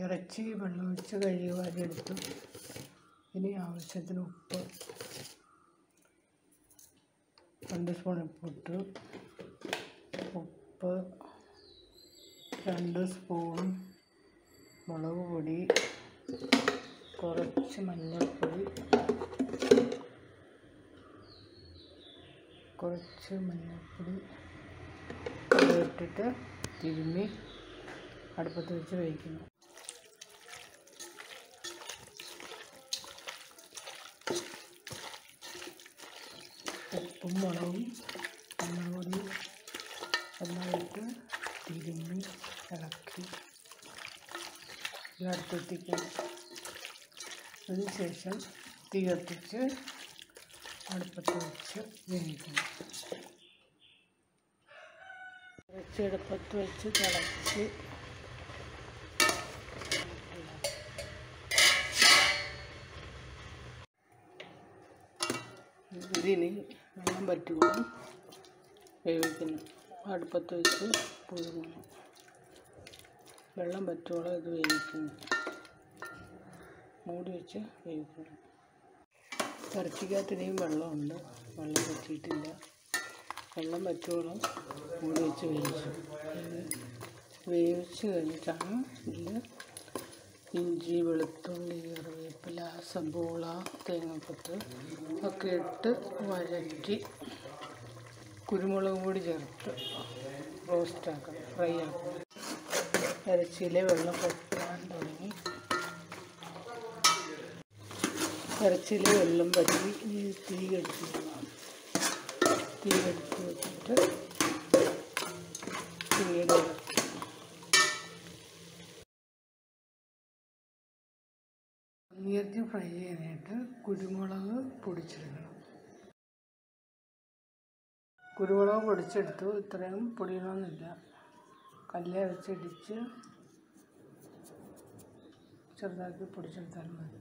ഇറച്ചി വെള്ളമൊഴിച്ച് കഴുകി വാരിയെടുത്തു. ഇനി ആവശ്യത്തിന് ഉപ്പ്, 2 സ്പൂൺ ഉപ്പിട്ടു. ഉപ്പ്, 2 സ്പൂൺ മുളക് പൊടി, കുറച്ച് മഞ്ഞൾപ്പൊടി, ഇട്ടിട്ട് തിരുമ്മി അടുപ്പത്ത് വെച്ച് വേവിക്കുന്നു. ഉപ്പും മുളകും മഞ്ഞൾപ്പൊടിയും എല്ലാം ഇട്ട് തിരുമ്മി ഇളക്കി അടുത്തെത്തിക്കുന്നു. അതിനുശേഷം തീ കത്തിച്ച് അടുപ്പത്ത് വെച്ച് വേവിക്കുന്നു. അടുപ്പത്ത് വെച്ച് തിളച്ച് ഇതിന് വെള്ളം പറ്റുമ്പോൾ വേവിക്കുന്നു. അടുപ്പത്ത് വെച്ച് പുഴുങ്ങുന്നു. വെള്ളം പറ്റുവോളം ഇത് വേവിക്കുന്നു. മൂടി വെച്ച് വേവിക്കുന്നു. ഇറച്ചിക്കകത്ത് ഇനിയും വെള്ളമുണ്ട്, വെള്ളം പറ്റിയിട്ടില്ല. വെള്ളം പറ്റുവോളം മൂടി വെച്ച് വേവിച്ച് കഴിഞ്ഞിട്ടാണ് ഇതിൽ ഇഞ്ചി, വെളുത്തുള്ളി, കറിവേപ്പില, സബോള, തേങ്ങാക്കൊത്ത് ഒക്കെ ഇട്ട് വഴറ്റി കുരുമുളക് പൊടി ചേർത്ത് റോസ്റ്റാക്കണം, ഫ്രൈ ആക്കണം. ഇറച്ചിയിലെ വെള്ളം പറ്റാൻ തുടങ്ങി. ഇറച്ചിയിലെ വെള്ളം പറ്റി തീ കെടുത്തി വെച്ചിട്ട് പിന്നീട് പന്നിയിറച്ചി ഫ്രൈ ചെയ്യാനായിട്ട് കുരുമുളക് പൊടിച്ചെടുക്കണം. കുരുമുളക് പൊടിച്ചെടുത്തു. ഇത്രയും പൊടിയണമെന്നില്ല, കല്ല് വെച്ചിടിച്ച് ചെറുതാക്കി പൊടിച്ചെടുത്താൽ മതി.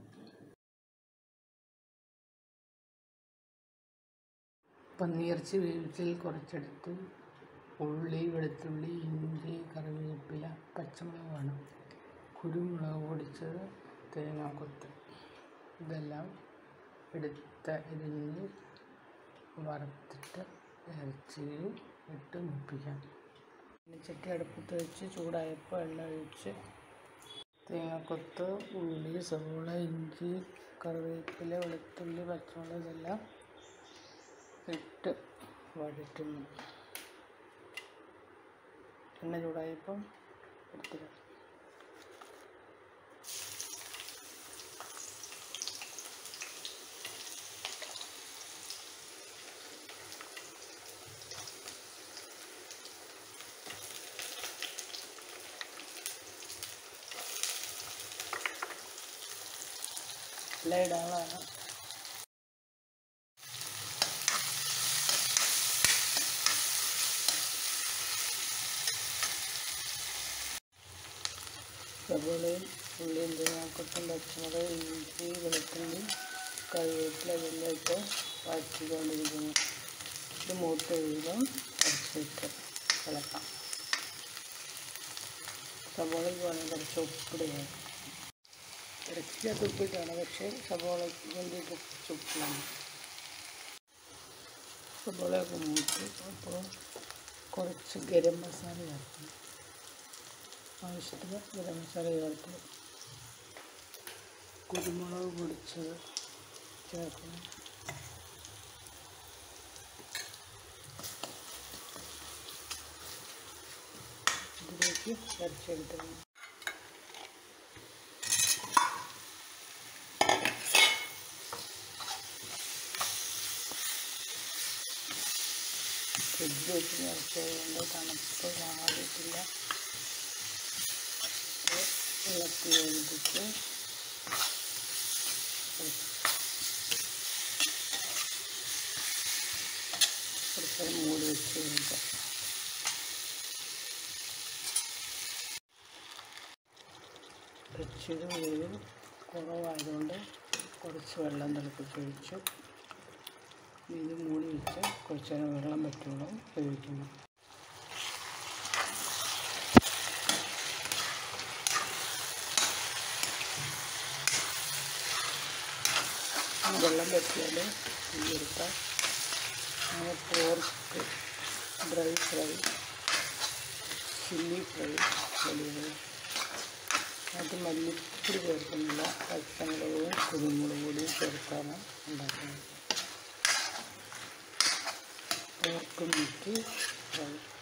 പന്നിയിറച്ചി വേവിച്ചിൽ കുറച്ചെടുത്ത് ഉള്ളി, വെളുത്തുള്ളി, ഇഞ്ചി, കറിവേപ്പില, പച്ചമുളക് വേണം, കുരുമുളക് പൊടിച്ചത്, തേങ്ങാക്കൊത്ത് ഇതെല്ലാം അരിഞ്ഞ് വറുത്തിട്ട് ഇറച്ചിയിൽ ഇട്ട് മുപ്പിക്കാം. ചട്ടി അടുപ്പത്ത് വെച്ച് ചൂടായപ്പോൾ എണ്ണ ഒഴിച്ച് തേങ്ങാക്കൊത്ത്, ഉള്ളി, സവോള, ഇഞ്ചി, കറിവേപ്പില, വെളുത്തുള്ളി, പച്ചമുളക് ഇതെല്ലാം ഇട്ട് വഴറ്റുന്നു. എണ്ണ ചൂടായപ്പം എടുത്തിട്ട് എല്ലാം ഇടാനുള്ളതാണ്. സവോളയും ഉള്ളിയും തേങ്ങാക്കൊത്തും പച്ചമുളക്, ഇഞ്ചി, വെളുത്തുള്ളി, കറിവേപ്പില ഇതെല്ലാം ഇട്ട് വഴറ്റിക്കൊണ്ടിരിക്കുന്നു. ഇത് മൂത്ത് കഴിയുമ്പം ഇറച്ചിയിട്ട് ഇളക്കാം. സവോളയ്ക്ക് വേണമെങ്കിൽ കുറച്ച് ഉപ്പിടുകയാണ്. ഇറച്ചിക്കകത്ത് ഉപ്പിട്ടാണ്, പക്ഷേ സവോളയ്ക്ക് വേണ്ടിയിട്ട് കുറച്ച് ഉപ്പിടാണ്. സവോളയൊക്കെ മൂത്ത് അപ്പോൾ കുറച്ച് ഗരം മസാല ചേർക്കണം. ആവശ്യത്തിന് ഗരം മസാല ചേർത്ത് കുരുമുളക് പൊടിച്ചത് ചേർക്കണം. ഇതിലേക്ക് ഇറച്ചിയെടുക്കണം. ഫ്രിഡ്ജിൽ വെച്ച് ഇറച്ചിയായതുകൊണ്ട് തണുപ്പ് കാണാതിട്ടില്ല. ഇളക്കി വേവിച്ചിട്ട് കുറച്ച് മൂടി വെച്ച് വേവിക്കാം. ഇറച്ചിയുടെ വേവ് കുറവായതുകൊണ്ട് കുറച്ച് വെള്ളം തിളപ്പിച്ചൊഴിച്ചു ഇത് മൂടി വെച്ച് കുറച്ച് നേരം വെള്ളം പറ്റുമ്പോൾ വേവിക്കുന്നു. വെള്ളം പറ്റിയാൽ തീയെടുക്കാം. അങ്ങനെ pork dry fry, chilli fry വലിയത്. അത് മല്ലിപ്പൊടി ചേർക്കുന്നില്ല, പച്ചമുളകും കുരുമുളക് പൊടിയും ചേർത്താണ് ഉണ്ടാക്കുന്നത്. Pork meat fry.